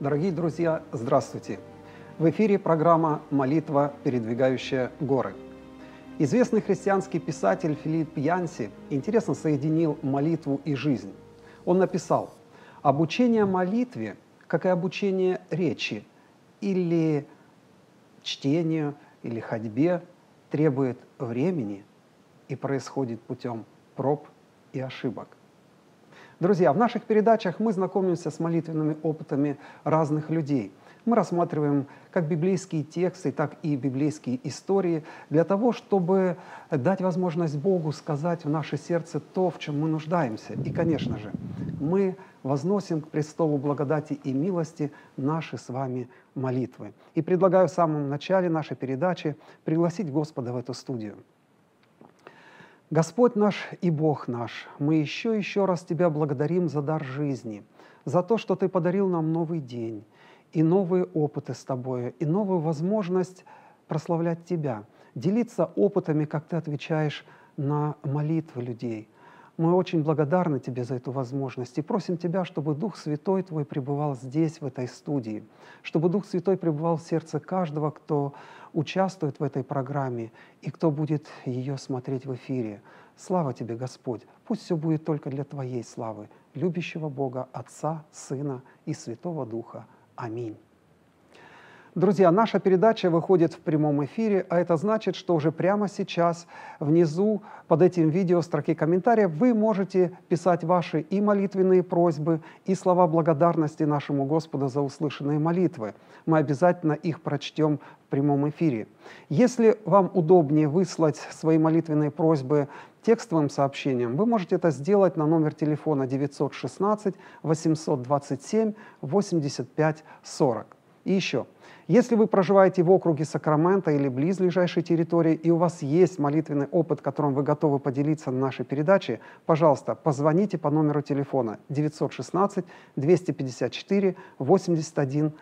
Дорогие друзья, здравствуйте! В эфире программа «Молитва, передвигающая горы». Известный христианский писатель Филипп Янси интересно соединил молитву и жизнь. Он написал: «Обучение молитве, как и обучение речи или чтению, или ходьбе, требует времени и происходит путем проб и ошибок». Друзья, в наших передачах мы знакомимся с молитвенными опытами разных людей. Мы рассматриваем как библейские тексты, так и библейские истории для того, чтобы дать возможность Богу сказать в наше сердце то, в чем мы нуждаемся. И, конечно же, мы возносим к престолу благодати и милости наши с вами молитвы. И предлагаю в самом начале нашей передачи пригласить Господа в эту студию. Господь наш и Бог наш, мы еще раз Тебя благодарим за дар жизни, за то, что Ты подарил нам новый день, и новые опыты с Тобой, и новую возможность прославлять Тебя, делиться опытами, как Ты отвечаешь на молитвы людей. Мы очень благодарны Тебе за эту возможность и просим Тебя, чтобы Дух Святой Твой пребывал здесь, в этой студии, чтобы Дух Святой пребывал в сердце каждого, кто участвует в этой программе и кто будет ее смотреть в эфире. Слава Тебе, Господь! Пусть все будет только для Твоей славы, любящего Бога, Отца, Сына и Святого Духа. Аминь. Друзья, наша передача выходит в прямом эфире, а это значит, что уже прямо сейчас внизу под этим видео в строке комментариев вы можете писать ваши и молитвенные просьбы, и слова благодарности нашему Господу за услышанные молитвы. Мы обязательно их прочтем в прямом эфире. Если вам удобнее выслать свои молитвенные просьбы текстовым сообщением, вы можете это сделать на номер телефона 916 827 85 40. И еще, если вы проживаете в округе Сакраменто или близлежащей территории, и у вас есть молитвенный опыт, которым вы готовы поделиться на нашей передаче, пожалуйста, позвоните по номеру телефона 916 254 81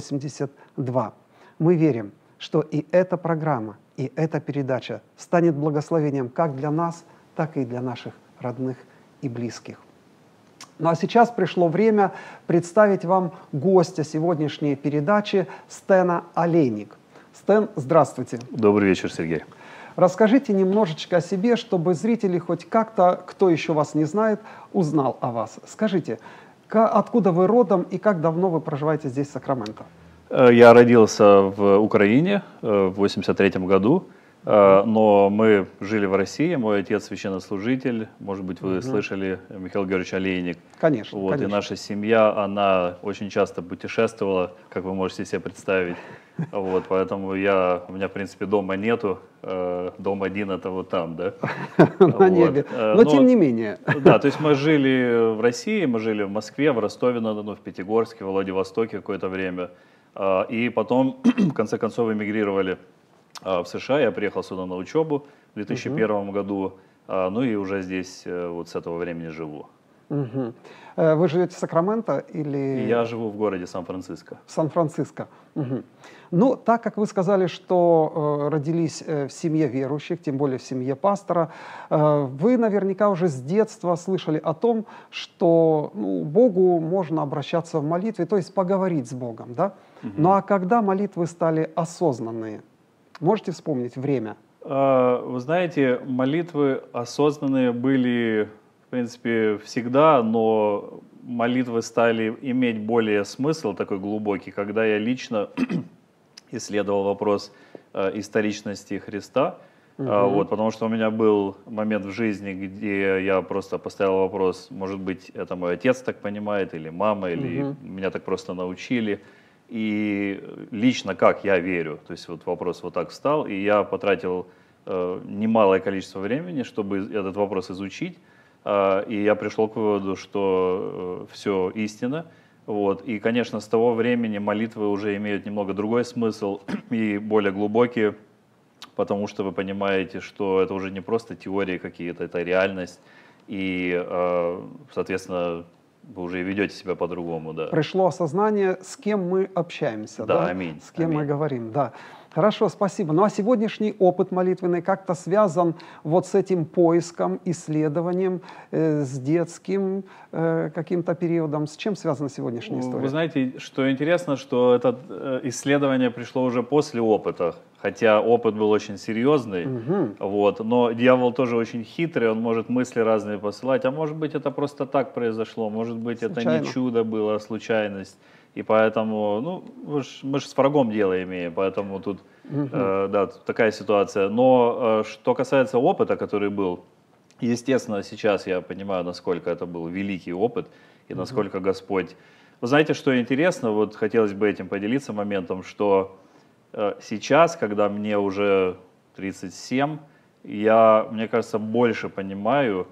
82. Мы верим, что и эта программа, и эта передача станет благословением как для нас, так и для наших родных и близких. Ну а сейчас пришло время представить вам гостя сегодняшней передачи Стена Олейник. Стэн, здравствуйте. Добрый вечер, Сергей. Расскажите немножечко о себе, чтобы зрители хоть как-то, кто еще вас не знает, узнал о вас. Скажите, откуда вы родом и как давно вы проживаете здесь, в Сакраменто? Я родился в Украине в 1983 году. Но мы жили в России, мой отец священнослужитель, может быть, вы слышали Михаил Георгиевич Олейник. Конечно, вот, конечно. И наша семья, она очень часто путешествовала, как вы можете себе представить. Вот, поэтому у меня, в принципе, дома нету, дом один это вот там, да? На небе, но тем не менее. Да, то есть мы жили в России, мы жили в Москве, в Ростове-на-Дону, в Пятигорске, в Владивостоке какое-то время. И потом, в конце концов, эмигрировали в США. Я приехал сюда на учебу в 2001 году, ну и уже здесь вот с этого времени живу. Вы живете в Сакраменто или… Я живу в городе Сан-Франциско. Сан-Франциско. Ну, так как вы сказали, что родились в семье верующих, тем более в семье пастора, вы наверняка уже с детства слышали о том, что Богу можно обращаться в молитве, то есть поговорить с Богом, да? Ну а когда молитвы стали осознанные? Можете вспомнить время? Вы знаете, молитвы осознанные были, в принципе, всегда, но молитвы стали иметь более смысл такой глубокий, когда я лично исследовал вопрос историчности Христа. Вот, потому что у меня был момент в жизни, где я просто поставил вопрос, может быть, это мой отец так понимает, или мама, или меня так просто научили. И лично как я верю, то есть вот вопрос вот так встал, и я потратил немалое количество времени, чтобы этот вопрос изучить, и я пришел к выводу, что все истина. Вот. И, конечно, с того времени молитвы уже имеют немного другой смысл и более глубокие, потому что вы понимаете, что это уже не просто теории какие-то, это реальность, и, соответственно, вы уже ведете себя по-другому, да. Пришло осознание, с кем мы общаемся, да? Да, аминь. С кем аминь. мы говорим, да. Хорошо, спасибо. Ну а сегодняшний опыт молитвенный как-то связан вот с этим поиском, исследованием, с детским каким-то периодом. С чем связана сегодняшняя история? Вы знаете, что интересно, что это исследование пришло уже после опыта, хотя опыт был очень серьезный, вот, но дьявол тоже очень хитрый, он может мысли разные посылать, а может быть это просто так произошло, может быть это не чудо было, а случайность. И поэтому, ну, мы же с врагом дело имеем, поэтому тут да, тут такая ситуация. Но что касается опыта, который был, естественно, сейчас я понимаю, насколько это был великий опыт и насколько Господь... Вы знаете, что интересно, вот хотелось бы этим поделиться моментом, что сейчас, когда мне уже 37, я, мне кажется, больше понимаю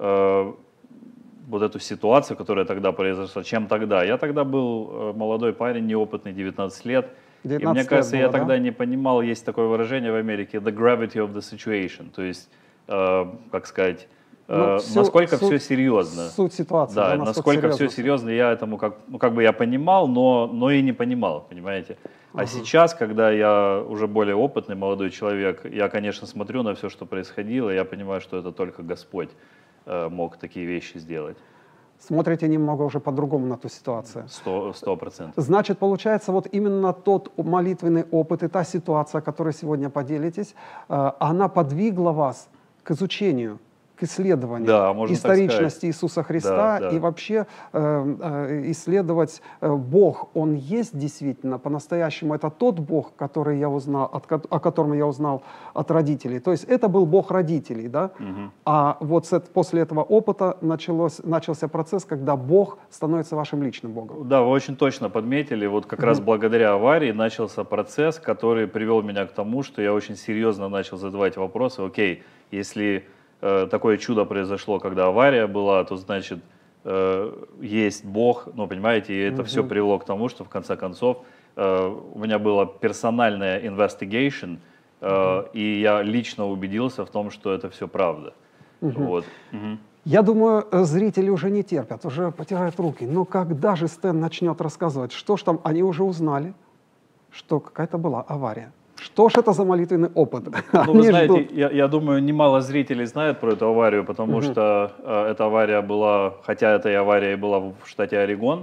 вот эту ситуацию, которая тогда произошла, чем тогда. Я тогда был молодой парень, неопытный, 19 лет. 19 и мне кажется, было, я тогда не понимал, есть такое выражение в Америке, the gravity of the situation. То есть, как сказать, насколько все серьезно. Суть ситуации. Да, насколько все серьезно, я этому как бы я понимал, но и не понимал, понимаете. А сейчас, когда я уже более опытный молодой человек, я, конечно, смотрю на все, что происходило, и я понимаю, что это только Господь мог такие вещи сделать. Смотрите немного уже по-другому на ту ситуацию. 100%. Значит, получается, вот именно тот молитвенный опыт и та ситуация, о которой сегодня поделитесь, она подвигла вас к изучению, к исследованию историчности Иисуса Христа и вообще исследовать Бог. Он есть действительно по-настоящему. Это тот Бог, который я узнал, о котором я узнал от родителей. То есть это был Бог родителей, да? А вот после этого опыта начался процесс, когда Бог становится вашим личным Богом. Да, вы очень точно подметили. Вот как раз благодаря аварии начался процесс, который привел меня к тому, что я очень серьезно начал задавать вопросы. Окей, если такое чудо произошло, когда авария была, то значит есть Бог, ну понимаете, и это все привело к тому, что в конце концов у меня была персональная investigation, и я лично убедился в том, что это все правда. Вот. Я думаю, зрители уже не терпят, уже потирают руки. Но когда же Стэн начнет рассказывать, что ж там, они уже узнали, что какая-то была авария. Что ж это за молитвенный опыт? Ну, вы знаете, я думаю, немало зрителей знают про эту аварию, потому что эта авария была, хотя эта авария и была в штате Орегон,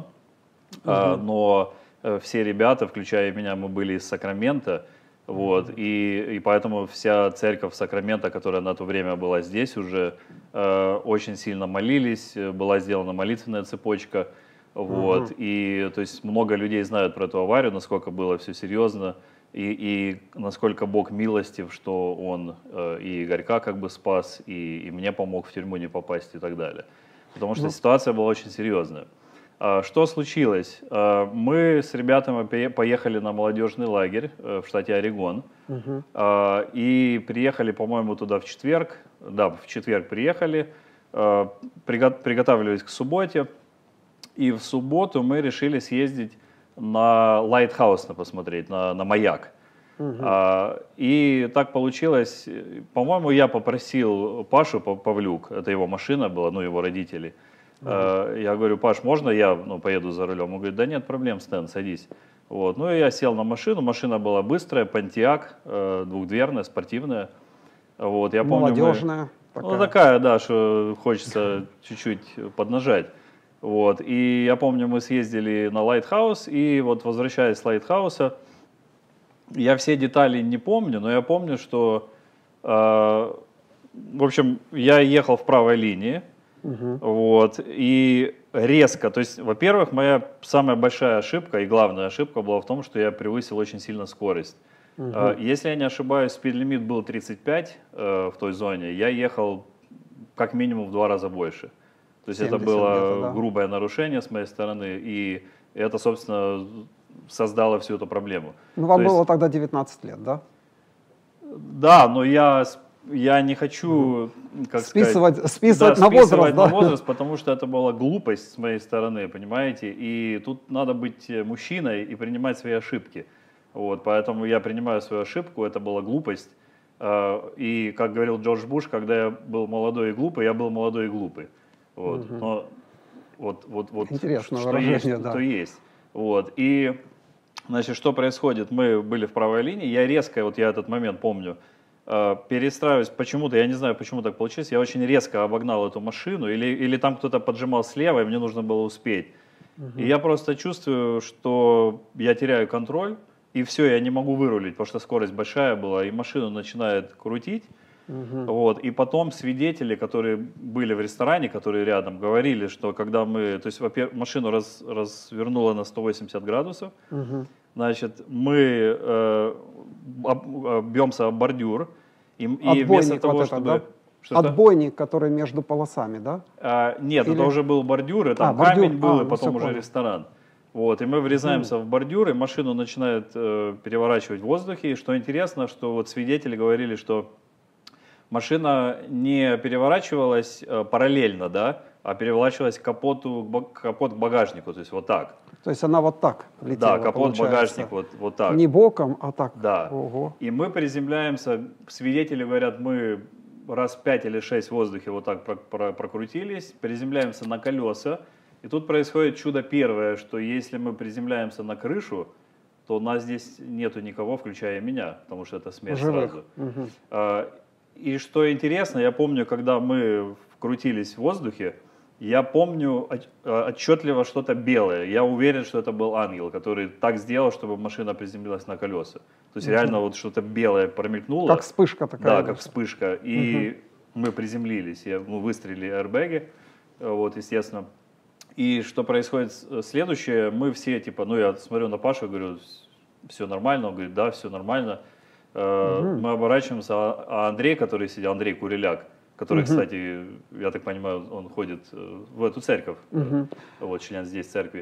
но все ребята, включая меня, мы были из Сакрамента, вот, и поэтому вся церковь Сакрамента, которая на то время была здесь уже, очень сильно молились, была сделана молитвенная цепочка, вот, и то есть много людей знают про эту аварию, насколько было все серьезно. И насколько Бог милостив, что Он и Игорька как бы спас, и мне помог в тюрьму не попасть и так далее. Потому что ситуация была очень серьезная. Что случилось? Мы с ребятами поехали на молодежный лагерь в штате Орегон. И приехали, по-моему, туда в четверг. Да, в четверг приехали, приготавливались к субботе. И в субботу мы решили съездить на Лайтхаус посмотреть, на маяк. И так получилось, по-моему, я попросил Пашу Павлюк, это его машина была, ну, его родители. Я говорю: Паш, можно я поеду за рулем? Он говорит: да нет проблем, Стэн, садись. Вот. Ну и я сел на машину, машина была быстрая, Pontiac, двухдверная, спортивная. Вот. Я помню, молодежная. Ну, такая, да, что хочется чуть-чуть поднажать. Вот. И я помню, мы съездили на Лайтхаус, и вот возвращаясь с Лайтхауса, я все детали не помню, но я помню, что, в общем, я ехал в правой линии, вот, и резко, то есть, во-первых, моя самая большая ошибка и главная ошибка была в том, что я превысил очень сильно скорость. Если я не ошибаюсь, спид-лимит был 35 в той зоне, я ехал как минимум в 2 раза больше. То есть это было грубое нарушение с моей стороны, и это, собственно, создало всю эту проблему. Ну, вам было тогда 19 лет, да? Да, но я не хочу, как списывать на возраст, на возраст, потому что это была глупость с моей стороны, понимаете? И тут надо быть мужчиной и принимать свои ошибки. Вот, поэтому я принимаю свою ошибку, это была глупость. И, как говорил Джордж Буш, когда я был молодой и глупый, я был молодой и глупый. Вот. Но вот интересное что выражение, есть, да. то есть. Вот. И Значит, что происходит? Мы были в правой линии, я резко, вот я этот момент помню, перестраиваюсь почему-то, я не знаю, почему так получилось, я очень резко обогнал эту машину, или там кто-то поджимал слева, и мне нужно было успеть. И я просто чувствую, что я теряю контроль, и все, я не могу вырулить, потому что скорость большая была, и машину начинает крутить. Вот. И потом свидетели, которые были в ресторане, которые рядом, говорили, что когда мы, то есть, во-первых, машину развернуло на 180 градусов, значит, мы бьемся об бордюр, и вместо того, вот это, чтобы... да? Отбойник, который между полосами, да? Нет, Или... это уже был бордюр, и там бордюр. камень был, и ну, потом уже понял. ресторан. Вот, и мы врезаемся в бордюр, и машину начинает переворачивать в воздухе. И что интересно, что вот свидетели говорили, что машина не переворачивалась параллельно, да, а переворачивалась капот к багажнику, то есть вот так. То есть она вот так летела, Да, капот, багажник, вот так. Не боком, а так. Да. Ого. И мы приземляемся, свидетели говорят, мы раз 5 или 6 в воздухе вот так прокрутились, приземляемся на колеса. И тут происходит чудо первое, что если мы приземляемся на крышу, то у нас здесь нету никого, включая меня, потому что это смерть Живых. сразу. И что интересно, я помню, когда мы крутились в воздухе, я помню отчетливо что-то белое. Я уверен, что это был ангел, который так сделал, чтобы машина приземлилась на колеса. То есть реально вот что-то белое промелькнуло. Как вспышка такая. Да, как вспышка. И мы приземлились. Мы выстрелили аэрбэги, вот, естественно. И что происходит следующее, мы все, типа, ну я смотрю на Пашу, говорю, все нормально, он говорит, да, все нормально. Мы оборачиваемся, а Андрей, который сидел, Андрей Куриляк, который, кстати, я так понимаю, он ходит в эту церковь, вот, член здесь церкви,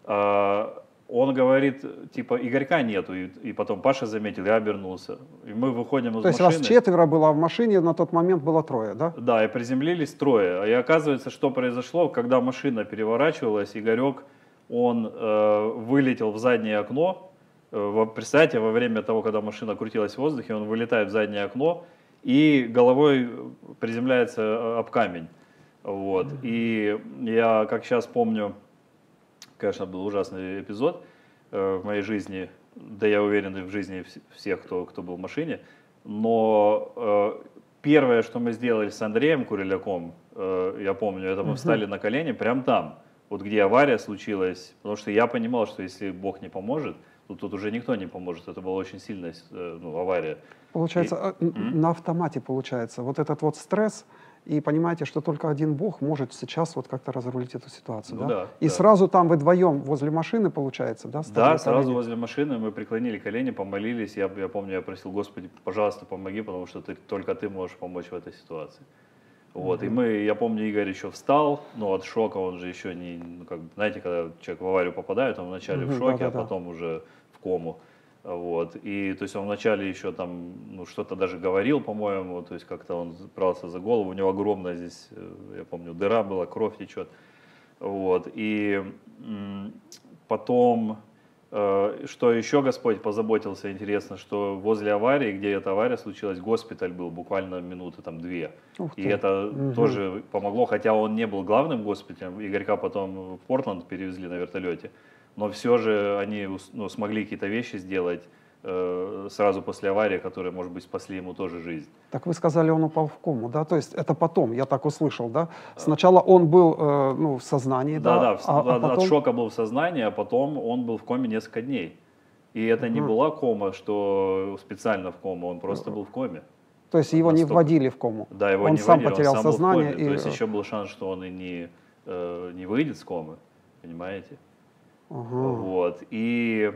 он говорит, типа, Игорька нету, и потом Паша заметил, я обернулся, и мы выходим из машины. То есть вас 4 было, а в машине на тот момент было 3, да? Да, и приземлились 3. И оказывается, что произошло, когда машина переворачивалась, Игорек, он вылетел в заднее окно. Представьте, во время того, когда машина крутилась в воздухе, он вылетает в заднее окно и головой приземляется об камень. Вот. И я, как сейчас помню, конечно, был ужасный эпизод в моей жизни, да я уверен, и в жизни всех, кто был в машине. Но первое, что мы сделали с Андреем Куриляком, я помню, это мы встали на колени прямо там, вот где авария случилась, потому что я понимал, что если Бог не поможет, то тут уже никто не поможет. Это была очень сильная авария. Получается, на автомате получается. Вот этот вот стресс, и понимаете, что только один Бог может сейчас вот как-то разрулить эту ситуацию, Ну, да? да, И да. сразу там вы вдвоем возле машины, получается, да? Да, сразу возле машины мы преклонили колени, помолились. Я помню, я просил, Господи, пожалуйста, помоги, потому что только ты можешь помочь в этой ситуации. Вот, и я помню, Игорь еще встал, но от шока он же еще не, ну, как, знаете, когда человек в аварию попадает, он вначале в шоке, а потом уже в кому. Вот, и то есть он вначале еще там, ну, что-то даже говорил, по-моему, то есть как-то он брался за голову, у него огромная здесь, я помню, дыра была, кровь течет. Вот, и потом, что еще Господь позаботился, интересно, что возле аварии, где эта авария случилась, госпиталь был буквально минуты там 2. И это тоже помогло, хотя он не был главным госпиталем, Игорька потом в Портленд перевезли на вертолете, но все же они смогли какие-то вещи сделать сразу после аварии, которые, может быть, спасли ему тоже жизнь. Так вы сказали, он упал в кому, да? То есть это потом, я так услышал, да? Сначала он был в сознании, да? Да, потом... от шока был в сознании, а потом он был в коме несколько дней. И это не была кома, что специально в кому, он просто был в коме. То есть его не вводили в кому? Да, его он не сам вводили, потерял он сам сознание. был в коме. То есть еще был шанс, что он и не выйдет с комы, понимаете? Вот. И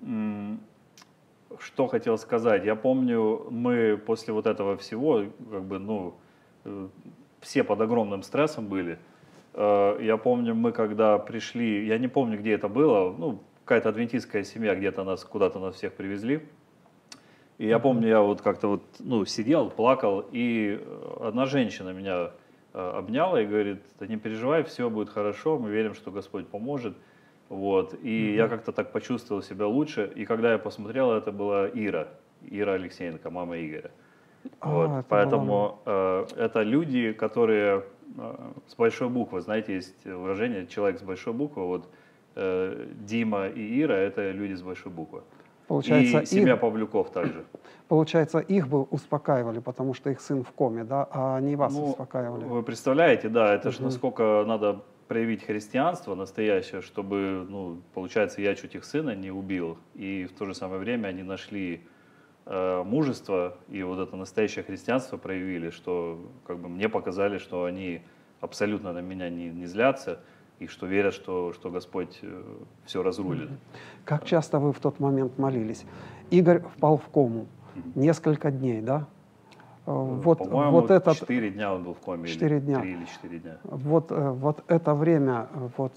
что хотел сказать, я помню, мы после вот этого всего, как бы, все под огромным стрессом были. Я помню, мы когда пришли, я не помню, где это было, какая-то адвентистская семья, где-то куда-то нас всех привезли. И я помню, я вот как-то сидел, плакал, и одна женщина меня обняла и говорит, да не переживай, все будет хорошо, мы верим, что Господь поможет. Вот. И я как-то так почувствовал себя лучше. И когда я посмотрел, это была Ира Алексеенко, мама Игоря. Вот. Поэтому это люди, которые с большой буквы, знаете, есть выражение «человек с большой буквы». Вот Дима и Ира — это люди с большой буквы. Получается, И семья Павлюков также. Получается, их бы успокаивали, потому что их сын в коме, да, а они вас Ну, успокаивали. вы представляете, да, это ж Мгм. насколько надо проявить христианство настоящее, чтобы, ну, получается, я чуть их сына не убил, и в то же самое время они нашли мужество и вот это настоящее христианство проявили, что как бы мне показали, что они абсолютно на меня не злятся и что верят, что Господь все разрулит. Как часто вы в тот момент молились? Игорь впал в кому. Несколько дней, да? По-моему, Вот этот 4 дня он был в коме, 4 дня. 3 или 4 дня. Вот это время,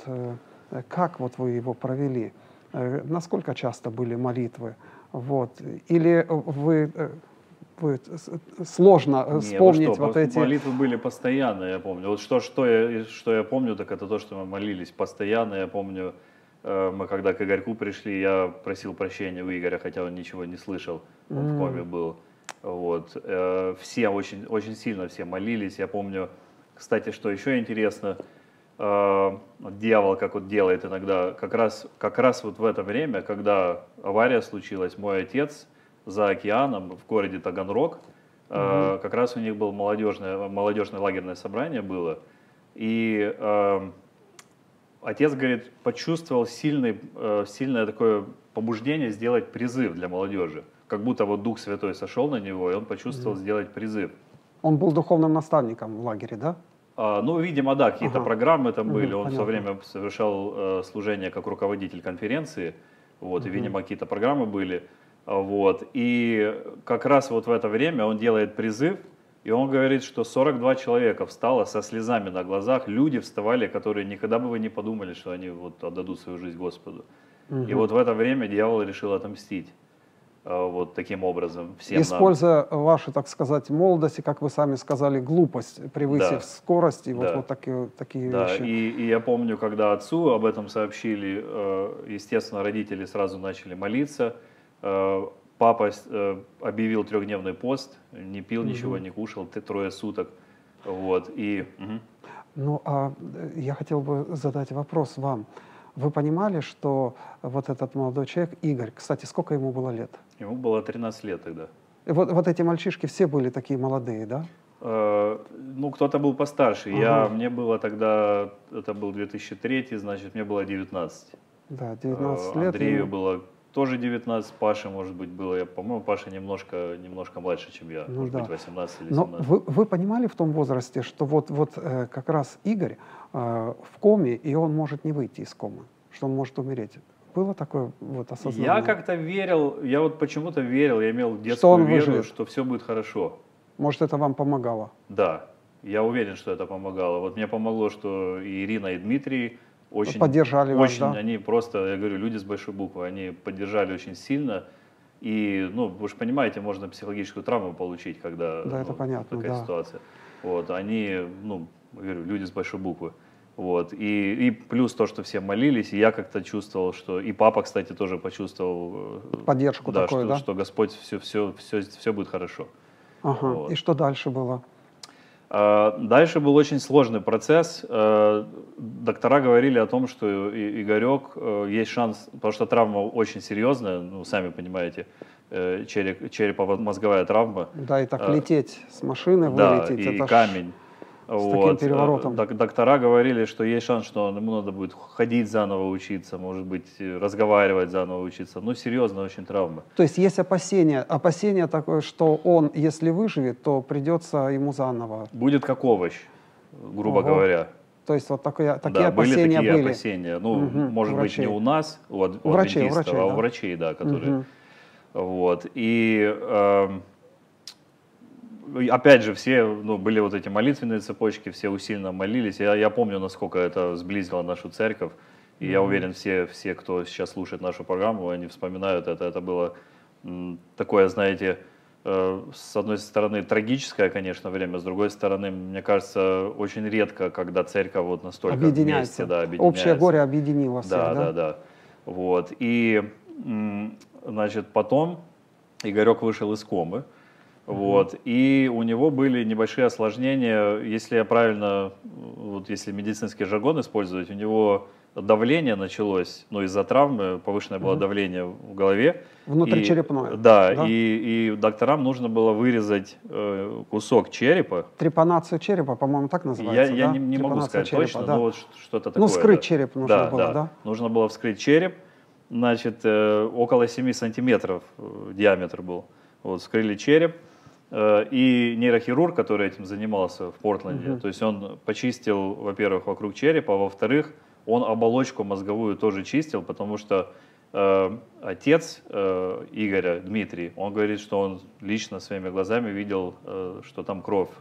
как вот вы его провели? Насколько часто были молитвы? Вот. Или вы сложно Не, вы вспомнить что, вот эти... молитвы были постоянно, я помню. Вот что я помню, так это то, что мы молились постоянно. Я помню, мы когда к Игорьку пришли, я просил прощения у Игоря, хотя он ничего не слышал, он в коме был. Вот. Все очень, очень сильно все молились. Я помню, кстати, что еще интересно, дьявол как вот делает иногда, как раз вот в это время, когда авария случилась, мой отец за океаном в городе Таганрог, как раз у них было молодежное лагерное собрание было, и отец, говорит, почувствовал сильное такое побуждение сделать призыв для молодежи, как будто вот Дух Святой сошел на него, и он почувствовал сделать призыв. Он был духовным наставником в лагере, да? Ну, видимо, да, какие-то программы там были. Он в понятно. свое время совершал служение как руководитель конференции, вот, и, видимо, какие-то программы были. Вот. И как раз вот в это время он делает призыв, и он говорит, что 42 человека встало со слезами на глазах, люди вставали, которые никогда бы вы не подумали, что они вот отдадут свою жизнь Господу. И вот в это время дьявол решил отомстить. Вот таким образом всем Используя вашу, так сказать, молодость, и, как вы сами сказали, глупость, превысив скорость, и Да. вот такие Да, вещи. и я помню, когда отцу об этом сообщили, естественно, родители сразу начали молиться. Папа объявил 3-дневный пост, не пил ничего, не кушал 3 суток. Вот, Ну, а я хотел бы задать вопрос вам. Вы понимали, что вот этот молодой человек, Игорь, кстати, сколько ему было лет? Ему было 13 лет тогда. И вот эти мальчишки все были такие молодые, да? Ну, кто-то был постарше. Мне было тогда, это был 2003, значит, мне было 19. Да, 19 лет. Андрею было тоже 19, Паше, может быть, было, по-моему, Паша немножко младше, чем я, может быть, 18 или 17. Но вы понимали в том возрасте, что вот как раз Игорь в коме, и он может не выйти из комы, что он может умереть? Было такое вот осознание? Я как-то верил, я вот почему-то верил, я имел Что детскую он веру, выживет? что все будет хорошо. Может, это вам помогало? Да, я уверен, что это помогало. Вот мне помогло, что и Ирина, и Дмитрий очень Поддержали вас, да? они просто, я говорю, люди с большой буквы, они поддержали очень сильно. И, ну, вы же понимаете, можно психологическую травму получить, когда Да, это понятно, такая да. ситуация. Вот, они, ну, говорю, люди с большой буквы. Вот, и плюс то, что все молились, и я как-то чувствовал, что, и папа, кстати, тоже почувствовал, Поддержку да, такую, да? что Господь все будет хорошо. Ага. Вот. И что дальше было? Дальше был очень сложный процесс. Доктора говорили о том, что Игорек, есть шанс, потому что травма очень серьезная, ну, сами понимаете, черепово-мозговая травма. Да, и так лететь с машины, Да, вылететь. и это камень. С таким переворотом. Доктора говорили, что есть шанс, что ему надо будет ходить заново учиться, может быть, разговаривать заново учиться. Ну, серьезная очень травма. То есть есть опасение такое, что он, если выживет, то придется ему заново. Будет как овощ, грубо Ого. говоря. То есть вот такие Да, опасения были были. такие опасения. Ну, может у быть, врачей. не у нас, у врачей, адвентистов, а у да. врачей, да, которые... Вот. И опять же, все, ну, были вот эти молитвенные цепочки, все усиленно молились. Я помню, насколько это сблизило нашу церковь. И я уверен, все, кто сейчас слушает нашу программу, они вспоминают это. Это было такое, знаете, с одной стороны, трагическое, конечно, время, с другой стороны, мне кажется, очень редко, когда церковь вот настолько вместе, да, объединяется. Общее горе объединило всех, да? Да. Вот. И, значит, потом Игорек вышел из комы. Вот, и у него были небольшие осложнения, если я правильно, вот если медицинский жаргон использовать, у него давление началось, ну, из-за травмы повышенное было давление в голове. Внутричерепное. Да, и докторам нужно было вырезать кусок черепа. Трепанация черепа, по-моему, так называется, Я да? не могу сказать черепа, точно, да. но вот что-то такое. Ну, вскрыть да. череп нужно было, да? Нужно было вскрыть череп, значит, около 7 сантиметров диаметр был. Вот, вскрыли череп, и нейрохирург, который этим занимался в Портленде, то есть он почистил, во-первых, вокруг черепа, а во-вторых, он оболочку мозговую тоже чистил, потому что отец Игоря, Дмитрий, он говорит, что он лично своими глазами видел, что там кровь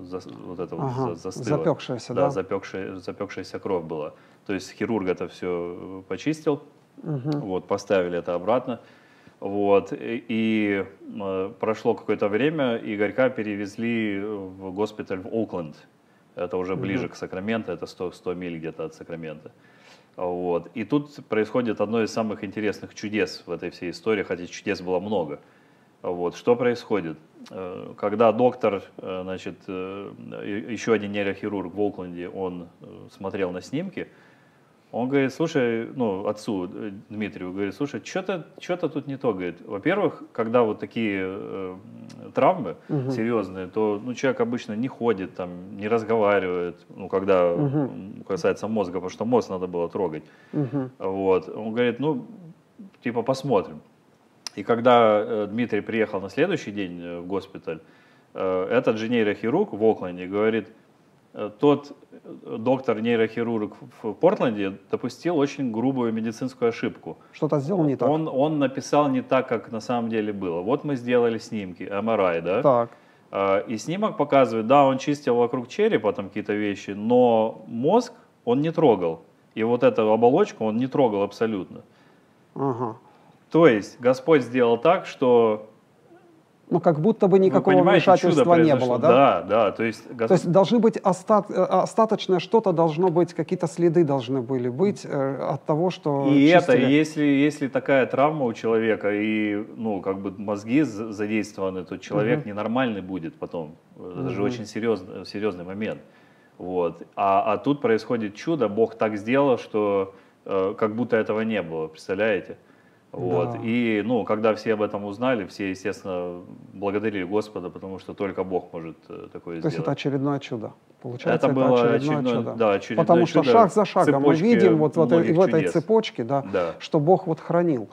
застыла. Запекшаяся, да? да? Запекшаяся кровь была. То есть хирург это все почистил, вот, поставили это обратно. Вот, и прошло какое-то время, Игорька перевезли в госпиталь в Окленд. Это уже ближе к Сакраменто, это 100 миль где-то от Сакрамента. Вот. И тут происходит одно из самых интересных чудес в этой всей истории, хотя чудес было много. Вот. Что происходит? Когда доктор, значит, еще один нейрохирург в Окленде, он смотрел на снимки, он говорит, слушай, ну, отцу Дмитрию, говорит, слушай, что-то тут не то, говорит. Во-первых, когда вот такие травмы серьезные, то ну, человек обычно не ходит, там, не разговаривает, ну, когда касается мозга, потому что мозг надо было трогать. Вот. Он говорит, ну, типа, посмотрим. И когда Дмитрий приехал на следующий день в госпиталь, этот же нейрохирург в Окленде говорит, тот доктор-нейрохирург в Портленде допустил очень грубую медицинскую ошибку. Что-то сделал не так? Он написал не так, как на самом деле было. Вот мы сделали снимки, МРИ, да? Так. И снимок показывает, да, он чистил вокруг черепа там какие-то вещи, но мозг он не трогал. И вот эту оболочку он не трогал абсолютно. Ага. То есть Господь сделал так, что... Ну, как будто бы никакого вмешательства не было, да? Да. То есть должны быть остаточное что-то, должно быть, какие-то следы должны были быть от того, что и чистили. это, если такая травма у человека, и, ну, как бы мозги задействованы, то человек ненормальный будет потом. Это же очень серьезный момент. Вот. А тут происходит чудо, Бог так сделал, что как будто этого не было, представляете? Вот. Да. И, ну, когда все об этом узнали, все, естественно, благодарили Господа, потому что только Бог может такое сделать. То есть это очередное чудо. Получается, это было очередное чудо. Да, очередное Потому чудо, что шаг за шагом мы видим вот в этой чудес. цепочке, да, что Бог вот хранил.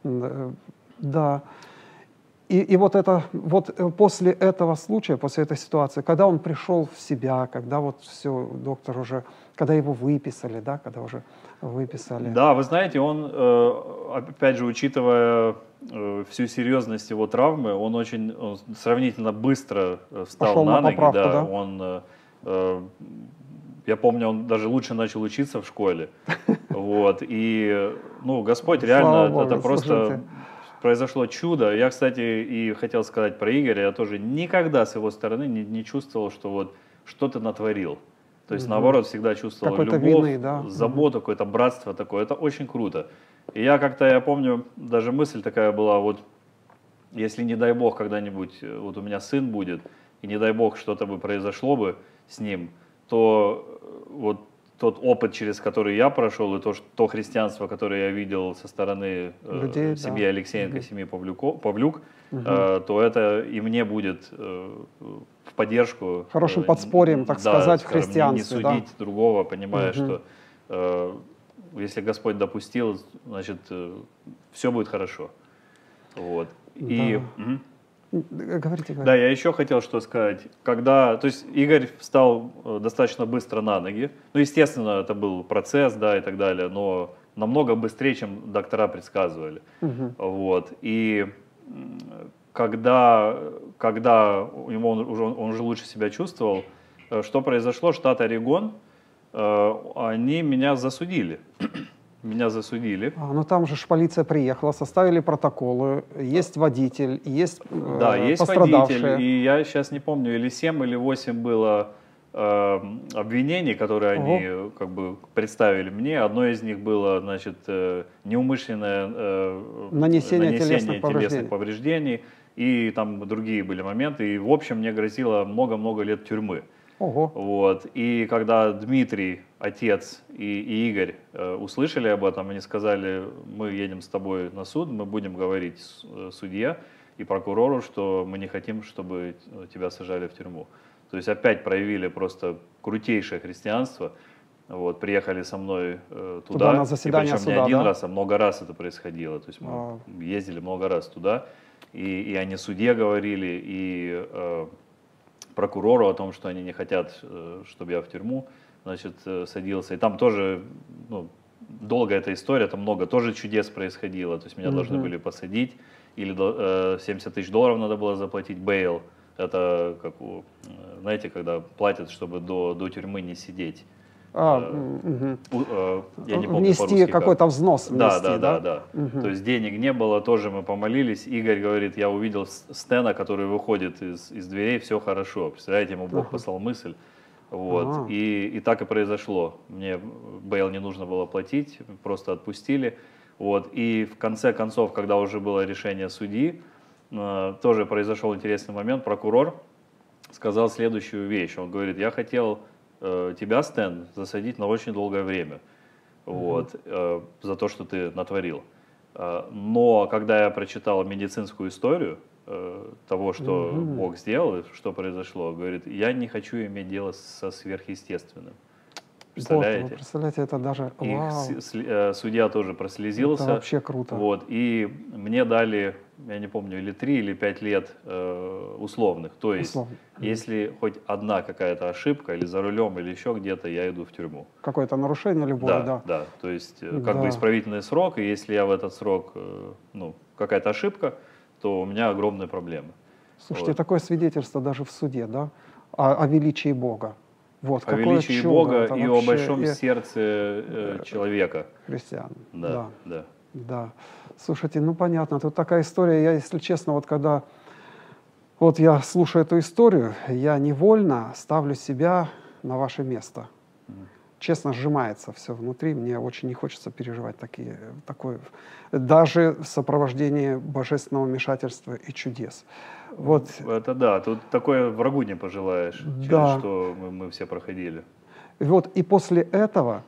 Да. И вот это, вот после этого случая, после этой ситуации, когда он пришел в себя, когда вот все, доктор уже, когда его выписали, да, когда уже выписали. Да, вы знаете, он, опять же, учитывая всю серьезность его травмы, он сравнительно быстро встал пошел на ноги. Поправку, да. да? Он, я помню, он даже лучше начал учиться в школе. Вот. И, ну, Господь реально, Богу, это просто... слушайте. Произошло чудо. Я, кстати, и хотел сказать про Игоря, я тоже никогда с его стороны не чувствовал, что вот что ты натворил. То есть, наоборот, всегда чувствовал Какой-то любовь, вины, да? заботу, какое-то братство такое. Это очень круто. И я помню, даже мысль такая была, вот если, не дай бог, когда-нибудь вот у меня сын будет, и не дай бог, что-то бы произошло бы с ним, то вот тот опыт, через который я прошел, и то христианство, которое я видел со стороны людей, семьи Алексеенко, семьи Павлюк, то это и мне будет в поддержку. Хорошим подспорьем, так сказать, в скажем, христианстве. не судить другого, понимая, что если Господь допустил, значит, все будет хорошо. Вот. И... Говорите. Да, я еще хотел что сказать. То есть Игорь встал достаточно быстро на ноги. Ну, естественно, это был процесс, да, и так далее, но намного быстрее, чем доктора предсказывали. Вот. И когда он уже лучше себя чувствовал, что произошло? Штат Орегон, они меня засудили. Меня засудили. Ну там же полиция приехала, составили протоколы, есть водитель, есть есть пострадавшие. водитель, и я сейчас не помню, или 7, или 8 было обвинений, которые они как бы представили мне. Одно из них было, значит, неумышленное нанесение телесных повреждений, и там другие были моменты. И в общем мне грозило много-много лет тюрьмы. Ого. Вот. И когда Дмитрий, отец и Игорь услышали об этом, они сказали, мы едем с тобой на суд, мы будем говорить судье и прокурору, что мы не хотим, чтобы тебя сажали в тюрьму. То есть опять проявили просто крутейшее христианство. Вот, приехали со мной туда, на заседание и причем суда, не один да? раз, а много раз это происходило. То есть мы ездили много раз туда, и они судье говорили, и прокурору о том, что они не хотят, чтобы я в тюрьму, значит, садился. И там тоже, ну, долгая эта история, там много тоже чудес происходило. То есть меня должны были посадить, или $70 000 надо было заплатить, бейл. Это, как знаете, когда платят, чтобы до тюрьмы не сидеть. Я не помню внести по-русски какой-то взнос. Внести, да. То есть денег не было, тоже мы помолились. Игорь говорит, я увидел Стена, который выходит из дверей, все хорошо. Представляете, ему Бог послал мысль. Вот. И так и произошло. Мне бейл не нужно было платить, просто отпустили. Вот. И в конце концов, когда уже было решение судьи, тоже произошел интересный момент. Прокурор сказал следующую вещь. Он говорит, я хотел тебя, Стэн, засадить на очень долгое время, вот, за то, что ты натворил. Но когда я прочитал медицинскую историю того, что Бог сделал, и что произошло, говорит, я не хочу иметь дело со сверхъестественным. Представляете? Вот, вы представляете, это даже... И судья тоже прослезился. Это вообще круто. Вот, и мне дали, я не помню, или 3, или 5 лет условных. То есть, если хоть одна какая-то ошибка, или за рулем, или еще где-то, я иду в тюрьму. Какое-то нарушение любое, да. Да. То есть, как бы исправительный срок, и если я в этот срок, ну, какая-то ошибка, то у меня огромные проблемы. Слушайте, вот. Такое свидетельство даже в суде, да, о величии Бога. Вот, о величии чудо, Бога и вообще, о большом сердце человека. Христиан. Да. Слушайте, ну понятно, тут такая история, я, если честно, вот когда вот я слушаю эту историю, я невольно ставлю себя на ваше место. Честно, сжимается все внутри, мне очень не хочется переживать такое, даже в сопровождении божественного вмешательства и чудес. Вот. Это да, тут такое врагу не пожелаешь, через что мы все проходили. Вот, и после этого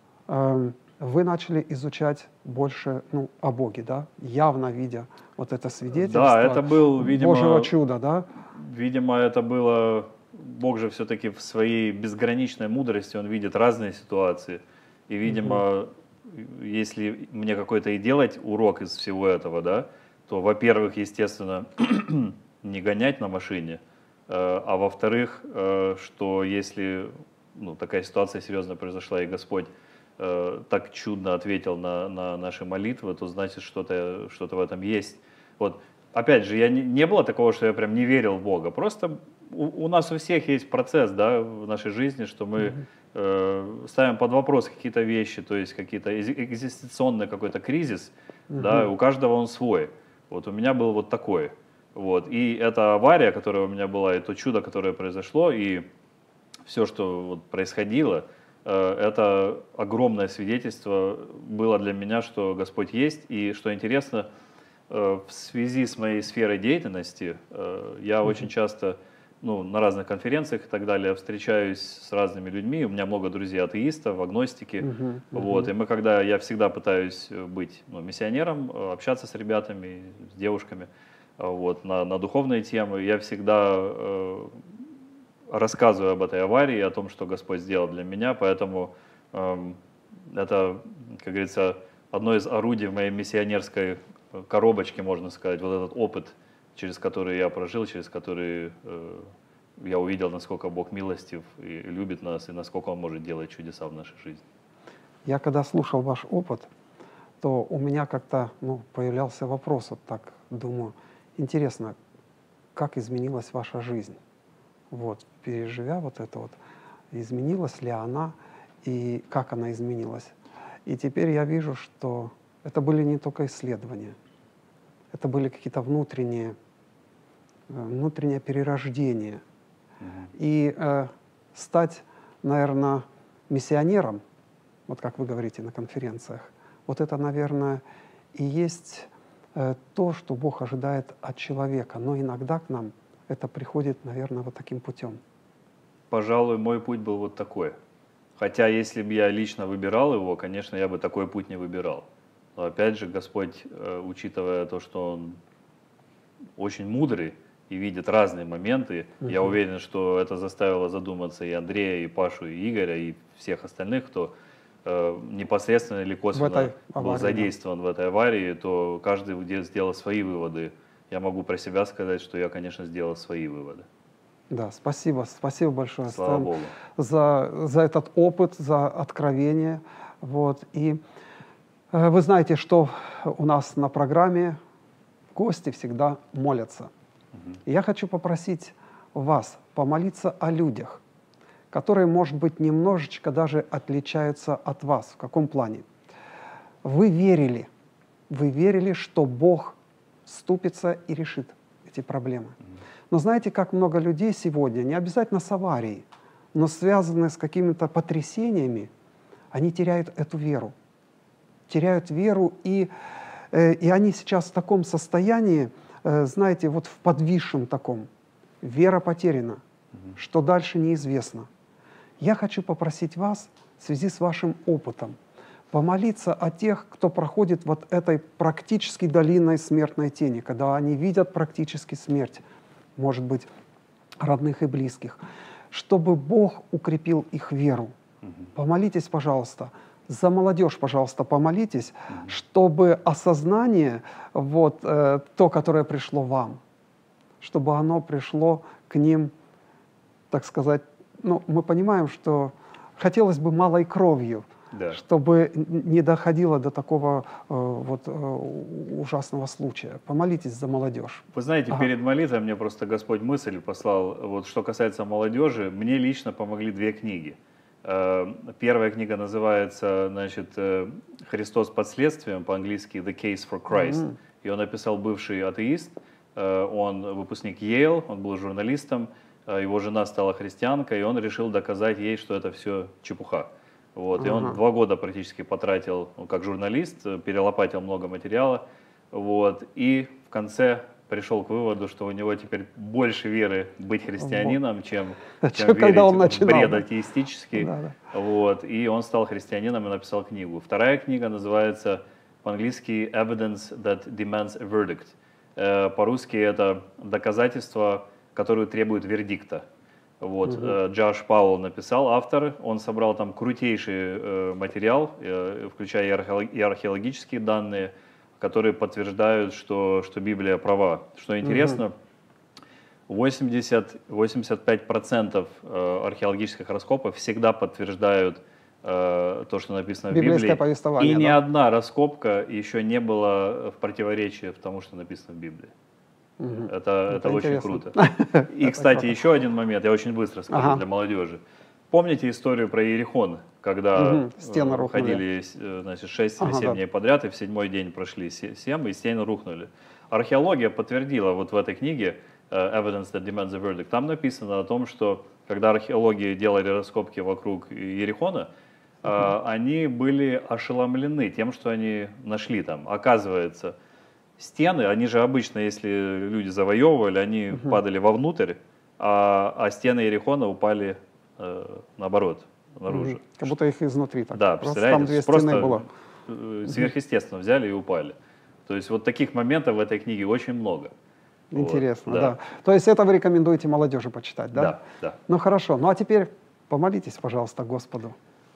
вы начали изучать больше о Боге, да? Явно видя вот это свидетельство да, это был, видимо, Божьего чуда, да? Видимо, это было... Бог же все-таки в своей безграничной мудрости, Он видит разные ситуации. И, видимо, если мне какой-то и делать урок из всего этого, да, то, во-первых, естественно, не гонять на машине, а во-вторых, что если такая ситуация серьезно произошла, и Господь так чудно ответил на наши молитвы, то значит, что-то в этом есть. Вот. Опять же, не было такого, что я прям не верил в Бога. Просто у нас у всех есть процесс, да, в нашей жизни, что мы ставим под вопрос какие-то вещи, то есть какие-то экзистенционный какой-то кризис, да, у каждого он свой. Вот у меня был вот такой. Вот. И эта авария, которая у меня была, и то чудо, которое произошло, и все, что вот происходило, это огромное свидетельство было для меня, что Господь есть. И что интересно, в связи с моей сферой деятельности, я очень часто на разных конференциях и так далее встречаюсь с разными людьми. У меня много друзей атеистов, агностики. Вот. И я всегда пытаюсь быть миссионером, общаться с ребятами, с девушками вот, на духовные темы. Я всегда рассказываю об этой аварии, о том, что Господь сделал для меня. Поэтому это, как говорится, одно из орудий в моей миссионерской коробочке, можно сказать, вот этот опыт, через который я прожил, через который я увидел, насколько Бог милостив и любит нас, и насколько Он может делать чудеса в нашей жизни. Я когда слушал ваш опыт, то у меня как-то появлялся вопрос, вот так думаю, интересно, как изменилась ваша жизнь? Вот, переживя вот это вот, изменилась ли она и как она изменилась? И теперь я вижу, что это были не только исследования, это были какие-то внутреннее перерождение. И стать, наверное, миссионером, вот как вы говорите на конференциях, вот это, наверное, и есть то, что Бог ожидает от человека. Но иногда к нам это приходит, наверное, вот таким путем. пожалуй, мой путь был вот такой. Хотя, если бы я лично выбирал его, конечно, я бы такой путь не выбирал. Но опять же, Господь, учитывая то, что Он очень мудрый и видит разные моменты, я уверен, что это заставило задуматься и Андрея, и Пашу, и Игоря, и всех остальных, кто непосредственно или косвенно был задействован в этой аварии, то каждый сделал свои выводы. Я могу про себя сказать, что я, конечно, сделал свои выводы. Да, спасибо, спасибо большое, Слава Стэн, Богу. за этот опыт, за откровение. Вот. И вы знаете, что у нас на программе гости всегда молятся. И я хочу попросить вас помолиться о людях, которые, может быть, немножечко даже отличаются от вас. В каком плане? Вы верили, что Бог вступится и решит эти проблемы. Но знаете, как много людей сегодня, не обязательно с аварией, но связаны с какими-то потрясениями, они теряют эту веру. Теряют веру, и они сейчас в таком состоянии, знаете, вот в подвисшем таком. Вера потеряна. Что дальше, неизвестно. Я хочу попросить вас в связи с вашим опытом помолиться о тех, кто проходит вот этой практически долиной смертной тени, когда они видят практически смерть, может быть, родных и близких, чтобы Бог укрепил их веру. Помолитесь, пожалуйста, за молодежь, пожалуйста, помолитесь, чтобы осознание, вот, то, которое пришло вам, чтобы оно пришло к ним, так сказать, ну, мы понимаем, что хотелось бы малой кровью, Да. чтобы не доходило до такого ужасного случая. Помолитесь за молодежь. Вы знаете, перед молитвой мне просто Господь мысль послал, вот что касается молодежи, мне лично помогли две книги. Первая книга называется, значит, «Христос под следствием», по-английски «The Case for Christ». Ее написал бывший атеист, он выпускник Йейл, он был журналистом, его жена стала христианкой, и он решил доказать ей, что это все чепуха. Вот, и он 2 года практически потратил, как журналист, перелопатил много материала, вот, и в конце пришел к выводу, что у него теперь больше веры быть христианином, чем верить в бред атеистический. Вот, и он стал христианином и написал книгу. Вторая книга называется по-английски «Evidence that demands a verdict». По-русски это «Доказательства, которые требуют вердикта». Вот, Джош Пауэлл написал, автор, он собрал там крутейший материал, включая и археологические данные, которые подтверждают, что Библия права. Что интересно, 85% археологических раскопов всегда подтверждают то, что написано в Библии. И ни одна раскопка еще не была в противоречии тому, что написано в Библии. Это очень круто. И, кстати, еще один момент, я очень быстро скажу для молодежи. Помните историю про Иерихон, когда ходили, значит, 6 или 7 дней подряд, и в 7-й день прошли 7, и стены рухнули. Археология подтвердила вот в этой книге «Evidence that demands a verdict», там написано о том, что когда археологи делали раскопки вокруг Иерихона, они были ошеломлены тем, что они нашли там. Оказывается, стены, они же обычно, если люди завоевывали, они падали вовнутрь, а стены Иерихона упали наоборот, наружу. Как будто их изнутри так. Да, представляете, просто сверхъестественно взяли и упали. То есть вот таких моментов в этой книге очень много. Интересно, вот, да. То есть это вы рекомендуете молодежи почитать, да? Да, да. Ну хорошо, ну а теперь помолитесь, пожалуйста, Господу.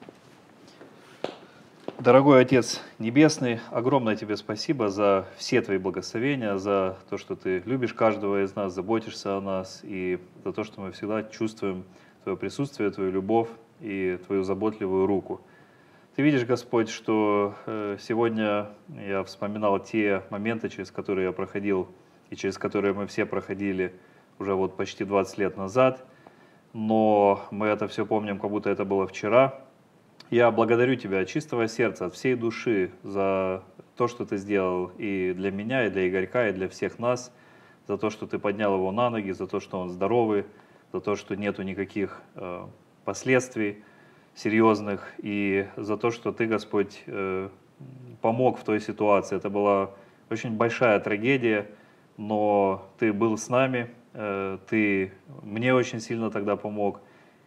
Дорогой Отец Небесный, огромное Тебе спасибо за все Твои благословения, за то, что Ты любишь каждого из нас, заботишься о нас, и за то, что мы всегда чувствуем Твое присутствие, Твою любовь и Твою заботливую руку. Ты видишь, Господь, что сегодня я вспоминал те моменты, через которые я проходил, и через которые мы все проходили уже вот почти 20 лет назад, но мы это все помним, как будто это было вчера. Я благодарю Тебя от чистого сердца, от всей души за то, что Ты сделал и для меня, и для Игорька, и для всех нас, за то, что Ты поднял его на ноги, за то, что он здоровый, за то, что нету никаких последствий серьезных, и за то, что Ты, Господь, помог в той ситуации. Это была очень большая трагедия, но Ты был с нами, Ты мне очень сильно тогда помог.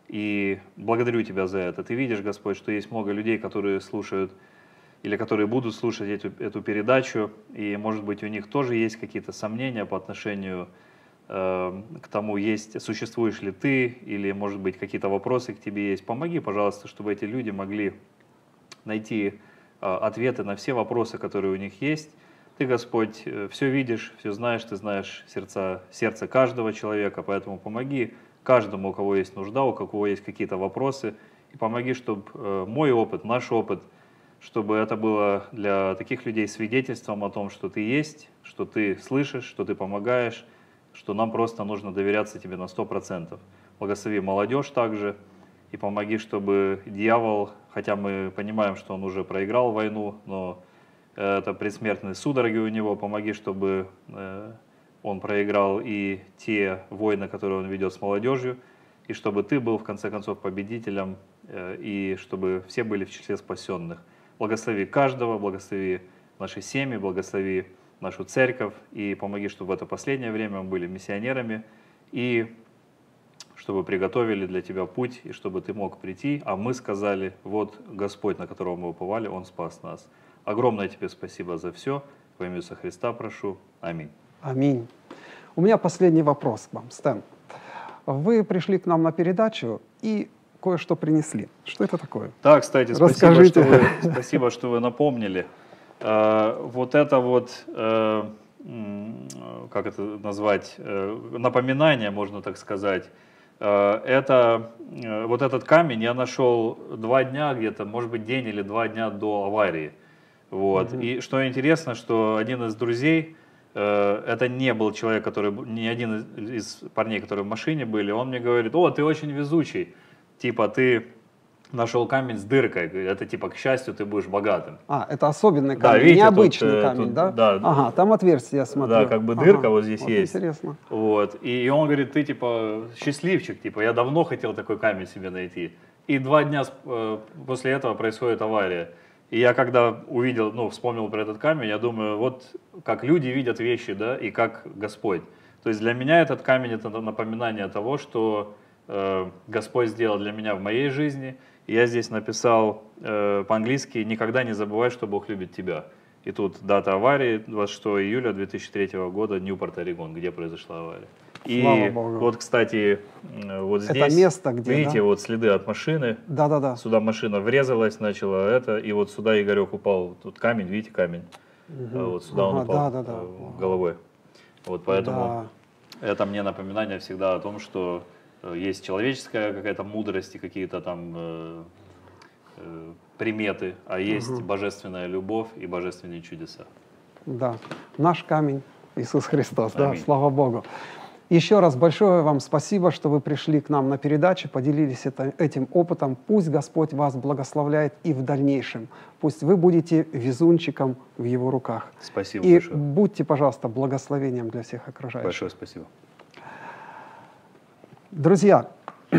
И благодарю Тебя за это. Ты видишь, Господь, что есть много людей, которые слушают или которые будут слушать эту передачу, и, может быть, у них тоже есть какие-то сомнения по отношению к тому, существуешь ли ты, или, может быть, какие-то вопросы к Тебе есть. Помоги, пожалуйста, чтобы эти люди могли найти ответы на все вопросы, которые у них есть. Ты, Господь, все видишь, все знаешь, Ты знаешь сердце каждого человека, поэтому помоги каждому, у кого есть нужда, у кого есть какие-то вопросы, и помоги, чтобы мой опыт, наш опыт, чтобы это было для таких людей свидетельством о том, что Ты есть, что Ты слышишь, что Ты помогаешь, что нам просто нужно доверяться Тебе на 100%. Благослови молодежь также, и помоги, чтобы дьявол, хотя мы понимаем, что он уже проиграл войну, но это предсмертные судороги у него, помоги, чтобы он проиграл и те войны, которые он ведет с молодежью, и чтобы Ты был, в конце концов, победителем, и чтобы все были в числе спасенных. Благослови каждого, благослови наши семьи, благослови нашу церковь, и помоги, чтобы в это последнее время мы были миссионерами, и чтобы приготовили для Тебя путь, и чтобы Ты мог прийти, а мы сказали: вот Господь, на которого мы уповали, Он спас нас. Огромное Тебе спасибо за все. Во имя Иисуса Христа прошу. Аминь. Аминь. У меня последний вопрос к вам, Стэн. Вы пришли к нам на передачу и кое-что принесли. Что это такое? Да, кстати, спасибо, что вы напомнили. Вот это вот, как это назвать, напоминание, можно так сказать. Это вот этот камень я нашел 2 дня где-то, может быть, день или 2 дня до аварии. Вот. И что интересно, что один из друзей, это не был человек, который, не один из парней, которые в машине были, он мне говорит: о, ты очень везучий, типа ты нашел камень с дыркой, это типа, к счастью, ты будешь богатым. А, это особенный камень, да, видите, необычный камень, да? Да? Ага, там отверстие, я смотрю. Да, как бы дырка вот здесь вот есть. Интересно. Вот. И он говорит: ты типа счастливчик, типа я давно хотел такой камень себе найти. И 2 дня после этого происходит авария. И я когда увидел, вспомнил про этот камень, я думаю, вот как люди видят вещи, да, и как Господь. То есть для меня этот камень — это напоминание того, что Господь сделал для меня в моей жизни. И я здесь написал по-английски: никогда не забывай, что Бог любит тебя. И тут дата аварии, 26 июля 2003 года, Ньюпорт, Орегон, где произошла авария. И вот, кстати, вот здесь, это место, где, видите, вот следы от машины. Да. Сюда машина врезалась, начала это, и вот сюда Игорек упал. Тут камень, видите, камень. Вот сюда он упал головой. Вот поэтому это мне напоминание всегда о том, что есть человеческая какая-то мудрость и какие-то там приметы, а есть божественная любовь и божественные чудеса. Да, наш камень Иисус Христос, Аминь. да, слава Богу. Еще раз большое вам спасибо, что вы пришли к нам на передачу, поделились этим опытом. Пусть Господь вас благословляет и в дальнейшем. Пусть вы будете везунчиком в Его руках. Спасибо и большое. Будьте, пожалуйста, благословением для всех окружающих. Большое спасибо. Друзья,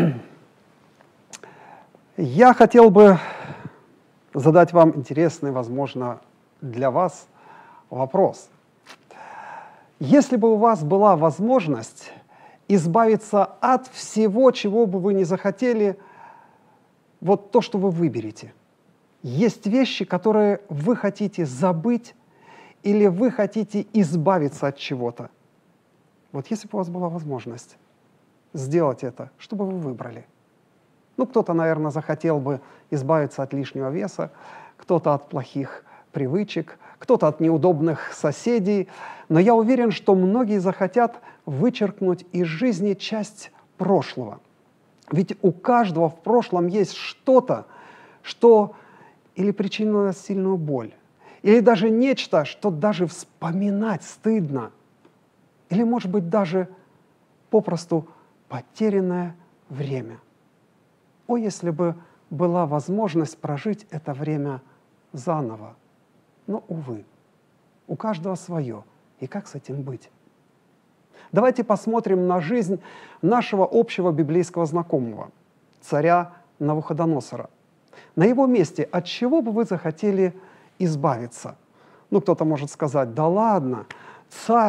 я хотел бы задать вам интересный, возможно, для вас вопрос. Если бы у вас была возможность избавиться от всего, чего бы вы ни захотели, вот то, что вы выберете. Есть вещи, которые вы хотите забыть или вы хотите избавиться от чего-то. Вот если бы у вас была возможность сделать это, что бы вы выбрали? Кто-то, наверное, захотел бы избавиться от лишнего веса, кто-то от плохих привычек, кто-то от неудобных соседей. Но я уверен, что многие захотят вычеркнуть из жизни часть прошлого. Ведь у каждого в прошлом есть что-то, что или причинило сильную боль, или даже нечто, что даже вспоминать стыдно, или, может быть, даже попросту потерянное время. О, если бы была возможность прожить это время заново. Но, увы, у каждого свое. И как с этим быть? Давайте посмотрим на жизнь нашего общего библейского знакомого, царя Навуходоносора. На его месте от чего бы вы захотели избавиться? Кто-то может сказать: да ладно, царь,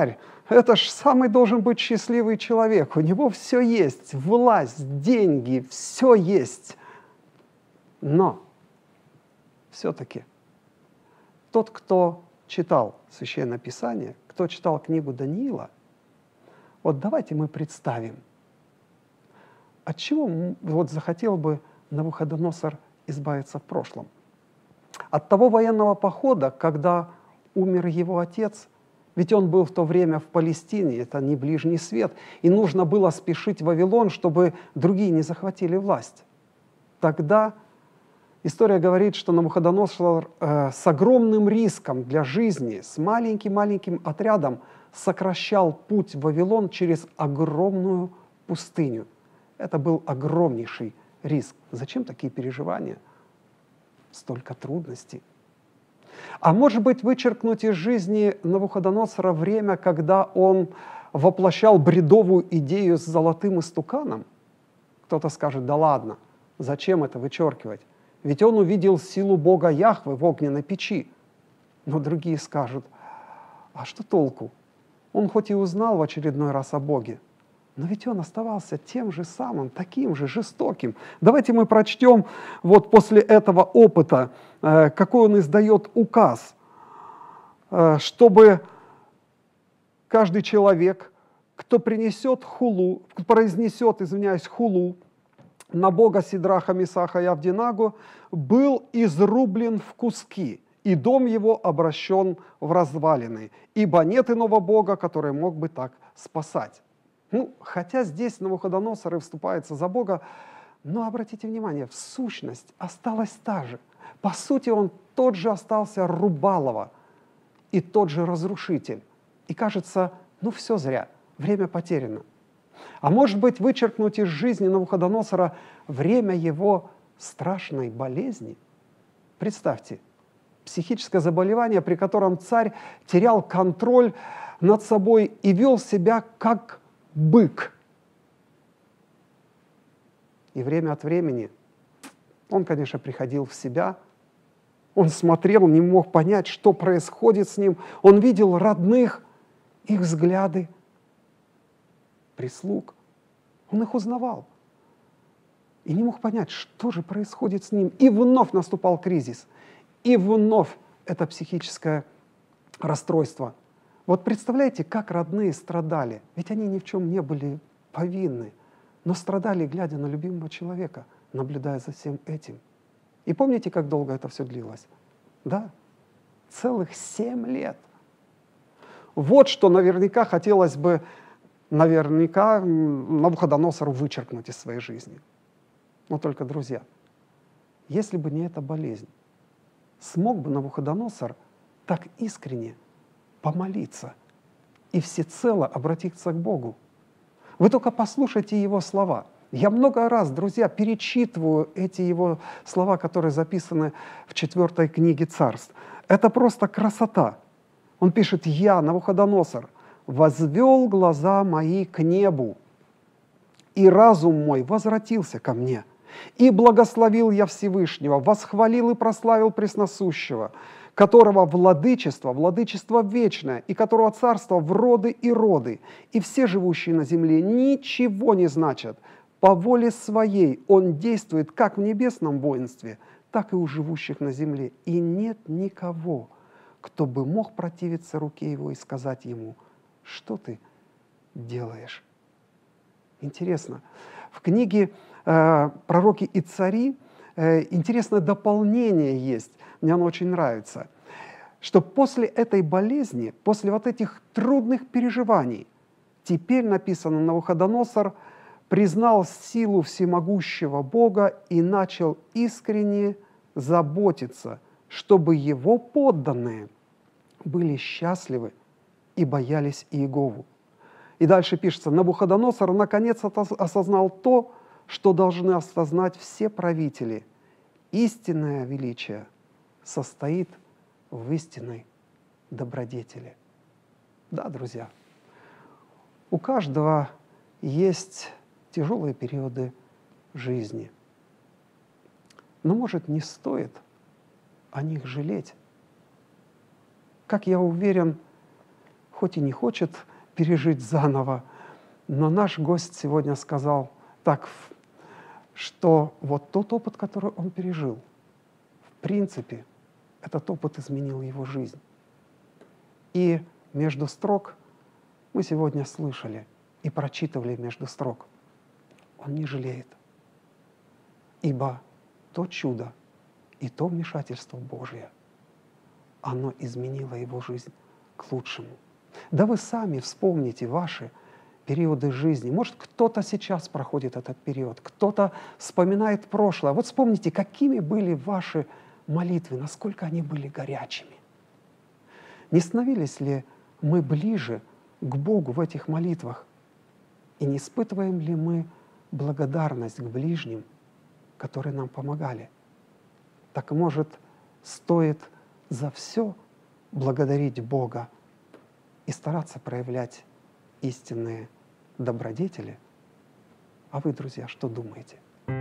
Это ж самый должен быть счастливый человек. У него все есть, власть, деньги, все есть. Но все-таки тот, кто читал Священное Писание, кто читал книгу Даниила, вот давайте мы представим, от чего вот захотел бы Навуходоносор избавиться в прошлом. От того военного похода, когда умер его отец, ведь он был в то время в Палестине, это не Ближний Свет, и нужно было спешить в Вавилон, чтобы другие не захватили власть. Тогда история говорит, что Навуходоносор с огромным риском для жизни, с маленьким-маленьким отрядом сокращал путь в Вавилон через огромную пустыню. Это был огромнейший риск. Зачем такие переживания? Столько трудностей. А может быть, вычеркнуть из жизни Навуходоносора время, когда он воплощал бредовую идею с золотым истуканом? Кто-то скажет, да ладно, зачем это вычеркивать? Ведь он увидел силу Бога Яхвы в огненной печи. Но другие скажут, а что толку? Он хоть и узнал в очередной раз о Боге, но ведь он оставался тем же самым, таким же жестоким. Давайте мы прочтем вот после этого опыта, какой он издает указ, чтобы каждый человек, кто произнесет хулу на Бога Сидраха, Месаха и Авдинагу, был изрублен в куски, и дом его обращен в развалины, ибо нет иного Бога, который мог бы так спасать. Хотя здесь Навуходоносор и вступается за Бога, но обратите внимание, в сущность осталась та же. По сути, он тот же остался Рубалова и тот же разрушитель. И кажется, все зря, время потеряно. А может быть, вычеркнуть из жизни Навуходоносора время его страшной болезни? Представьте, психическое заболевание, при котором царь терял контроль над собой и вел себя как бык. И время от времени он, конечно, приходил в себя, он смотрел, не мог понять, что происходит с ним. Он видел родных, их взгляды, прислуг. Он их узнавал. И не мог понять, что же происходит с ним. И вновь наступал кризис. И вновь это психическое расстройство. Вот представляете, как родные страдали. Ведь они ни в чем не были повинны. Но страдали, глядя на любимого человека, наблюдая за всем этим. И помните, как долго это все длилось? Да, целых 7 лет. Вот что наверняка хотелось бы Навуходоносору вычеркнуть из своей жизни. Но только, друзья, если бы не эта болезнь, смог бы Навуходоносор так искренне помолиться и всецело обратиться к Богу? Вы только послушайте его слова. Я много раз, друзья, перечитываю эти его слова, которые записаны в 4 книге Царств. Это просто красота. Он пишет: «Я, Навуходоносор, возвел глаза мои к небу, и разум мой возвратился ко мне. И благословил я Всевышнего, восхвалил и прославил Пресносущего, которого владычество вечное, и которого царство в роды и роды, и все живущие на земле ничего не значат. По воле своей он действует как в небесном воинстве, так и у живущих на земле. И нет никого, кто бы мог противиться руке его и сказать ему: что ты делаешь?» Интересно. В книге «Пророки и цари» интересное дополнение есть, мне оно очень нравится, что после этой болезни, после вот этих трудных переживаний, теперь написано, Навуходоносор признал силу всемогущего Бога и начал искренне заботиться, чтобы его подданные были счастливы и боялись Иегову. И дальше пишется: Навуходоносор наконец осознал то, что должны осознать все правители. Истинное величие состоит в истинной добродетели. Да, друзья, у каждого есть тяжелые периоды жизни. Но, может, не стоит о них жалеть. Как я уверен, хоть и не хочет пережить заново. Но наш гость сегодня сказал так, что вот тот опыт, который он пережил, в принципе, этот опыт изменил его жизнь. И между строк мы сегодня слышали и прочитывали между строк. Он не жалеет, ибо то чудо и то вмешательство Божье, оно изменило его жизнь к лучшему. Да вы сами вспомните ваши периоды жизни. Может, кто-то сейчас проходит этот период, кто-то вспоминает прошлое. Вот вспомните, какими были ваши молитвы, насколько они были горячими. Не становились ли мы ближе к Богу в этих молитвах? И не испытываем ли мы благодарность к ближним, которые нам помогали? Так, может, стоит за все благодарить Бога и стараться проявлять истинные добродетели? А вы, друзья, что думаете?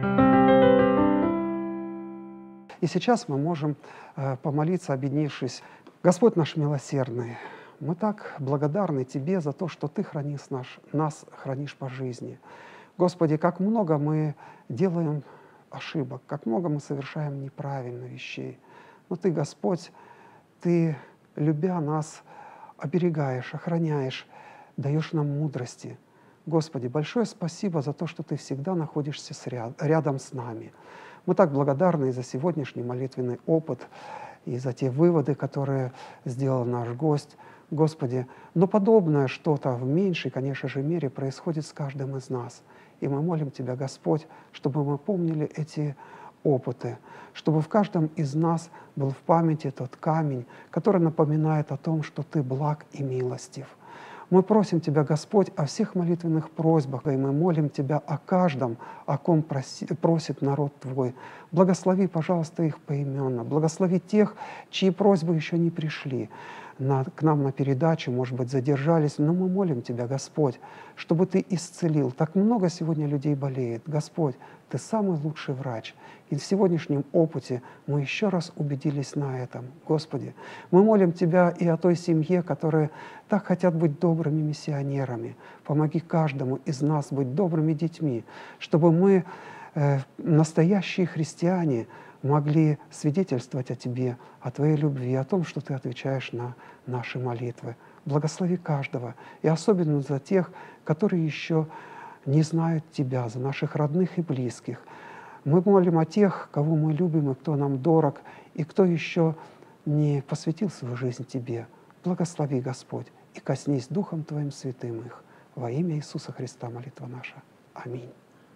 И сейчас мы можем помолиться, объединившись. Господь наш милосердный, мы так благодарны Тебе за то, что Ты нас хранишь по жизни. Господи, как много мы делаем ошибок, как много мы совершаем неправильных вещей. Но Ты, Господь, Ты, любя нас, оберегаешь, охраняешь, даешь нам мудрости. Господи, большое спасибо за то, что Ты всегда находишься рядом с нами. Мы так благодарны и за сегодняшний молитвенный опыт, и за те выводы, которые сделал наш гость. Господи, но подобное что-то в меньшей, конечно же, мере происходит с каждым из нас. И мы молим Тебя, Господь, чтобы мы помнили эти опыты, чтобы в каждом из нас был в памяти тот камень, который напоминает о том, что Ты благ и милостив. Мы просим Тебя, Господь, о всех молитвенных просьбах, и мы молим Тебя о каждом, о ком просит народ Твой. Благослови, пожалуйста, их поименно. Благослови тех, чьи просьбы еще не пришли к нам на передачу, может быть, задержались. Но мы молим Тебя, Господь, чтобы Ты исцелил. Так много сегодня людей болеет. Господь, Ты самый лучший врач. И в сегодняшнем опыте мы еще раз убедились на этом. Господи, мы молим Тебя и о той семье, которые так хотят быть добрыми миссионерами. Помоги каждому из нас быть добрыми детьми, чтобы мы, настоящие христиане, могли свидетельствовать о Тебе, о Твоей любви, о том, что Ты отвечаешь на наши молитвы. Благослови каждого, и особенно за тех, которые еще не знают Тебя, за наших родных и близких. Мы молим о тех, кого мы любим и кто нам дорог, и кто еще не посвятил свою жизнь Тебе. Благослови, Господь, и коснись Духом Твоим святым их. Во имя Иисуса Христа молитва наша. Аминь.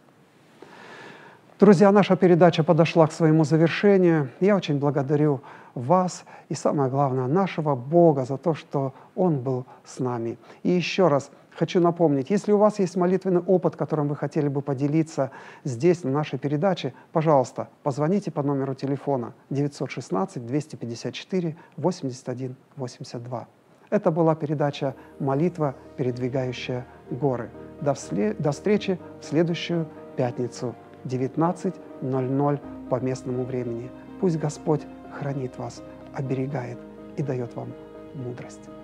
Друзья, наша передача подошла к своему завершению. Я очень благодарю вас и, самое главное, нашего Бога за то, что Он был с нами. И еще раз хочу напомнить, если у вас есть молитвенный опыт, которым вы хотели бы поделиться здесь, на нашей передаче, пожалуйста, позвоните по номеру телефона 916-254-81-82. Это была передача «Молитва, передвигающая горы». До встречи в следующую пятницу. 19:00 по местному времени. Пусть Господь хранит вас, оберегает и дает вам мудрость.